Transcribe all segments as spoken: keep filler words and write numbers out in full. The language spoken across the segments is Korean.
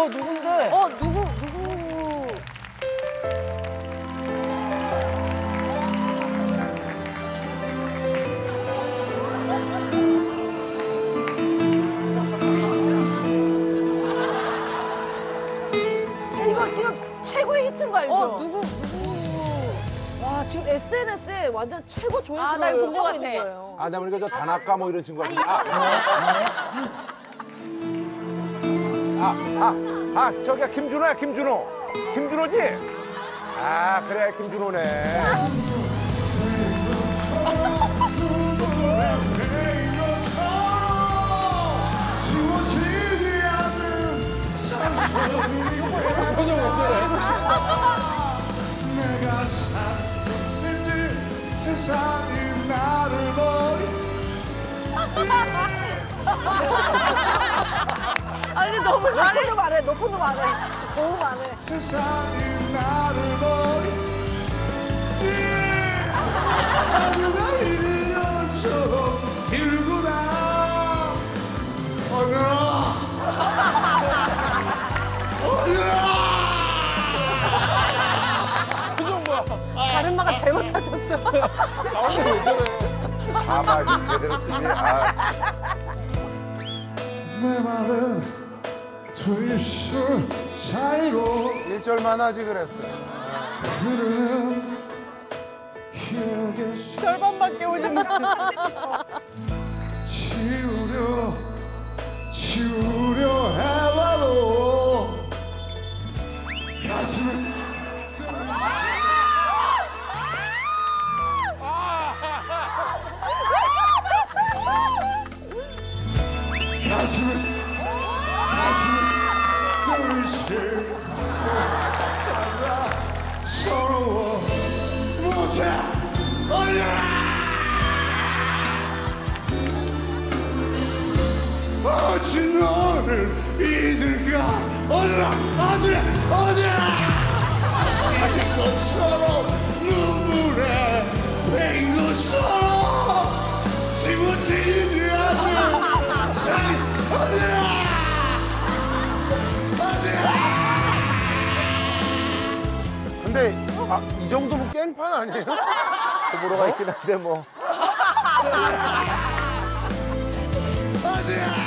어, 누군데? 어, 누구, 누구. 이거 지금 최고의 히트인 거 알죠? 어, 누구, 누구. 와, 지금 에스엔에스에 완전 최고 아, 조회수를 나 이거 본것 하고 같아. 있는 거예요. 아, 나 보니까 저 다나카 뭐 이런 친구 같은데. 아, 아, 아, 아, 저기야 김준호야, 김준호. 김준호지? 아, 그래, 김준호네. 표정 왜 저래? 내가 산 것인지 세상이 나를 버리. 아니, 근데 너무 높은 놈 안 해, 높은 놈 안 해. 고음 안 해. 세상이 나를 버리. 하루가 이른 연처럼 길구나. 어느 표정 봐. 가르마가 잘못 타졌어. 가운데 왜 저래? 가발 좀 제대로 쓰지. 아. 내 말은 트위스 사이로 일 절만 하지 그랬어. 흐르는 기억의 절반밖에 오시면. 지우려 지우려 해봐도 가슴은 가슴은 가슴은 눈이 살다 서러워 못해 어야 어찌 너를 잊을까 어디라 어디라 어디라 잊은 것처럼 눈물에 뱅 것처럼 지워지지 않는 사이 어디라 어디라 근데 아, 이 정도면 깽판 아니에요? 호불호가 있긴 한데 뭐. 어디야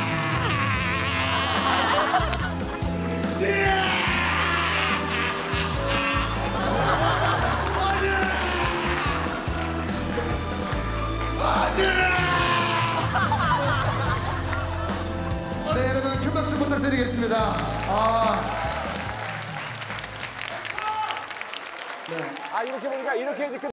네, 여러분 큰 박수 부탁드리겠습니다. 아, 아 이렇게 보니까 이렇게 해야지.